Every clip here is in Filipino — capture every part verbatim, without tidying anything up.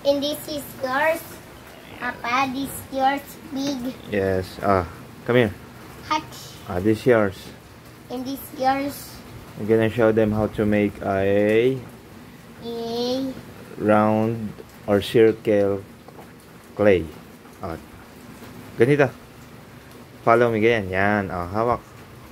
And this is yours. Papa, this yours big. Yes. Ah, come here. Hatch. Ah, this yours. And this yours. I'm gonna show them how to make a A. round or circle clay. Ah, ganito. Follow me, ganyan. Yan. Ah, hawak.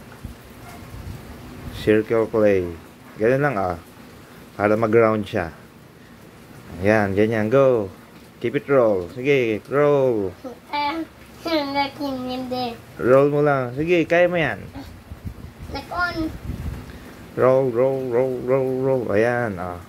Circle clay. Ganyan lang ah. Para mag-round siya. Ayan, ganyan. Go. Keep it roll. Sige, roll. Ah, nakin hindi. Roll mo lang. Sige, kaya mo yan. Nakon. Roll, roll, roll, roll, roll. Ayan, ah.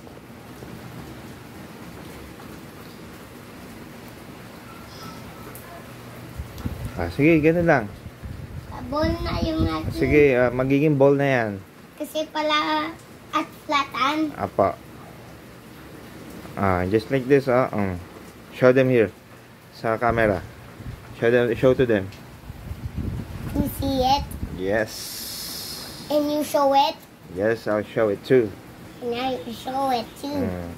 Ah, sige, ganun lang. Ball na yung akin. Sige, ah, magiging ball na yan. Kasi pala at flatan. Apa. Ah, just like this, ah. Um, show them here. Sa camera. Show them, show to them. You see it? Yes. And you show it? Yes, I'll show it too. And now you show it too. Mm.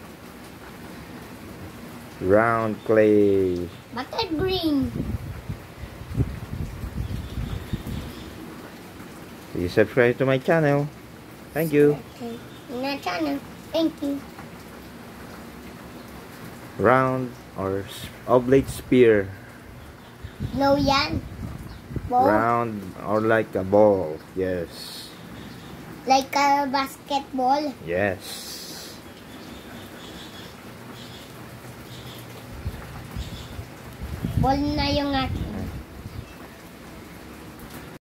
Round clay. Bakit green? Please subscribe to my channel. Thank you. Okay. Na channel. Thank you. Round or s- oblate spear. No yan. Ball. Round or like a ball. Yes. Like a basketball. Yes. Ball na yung akin.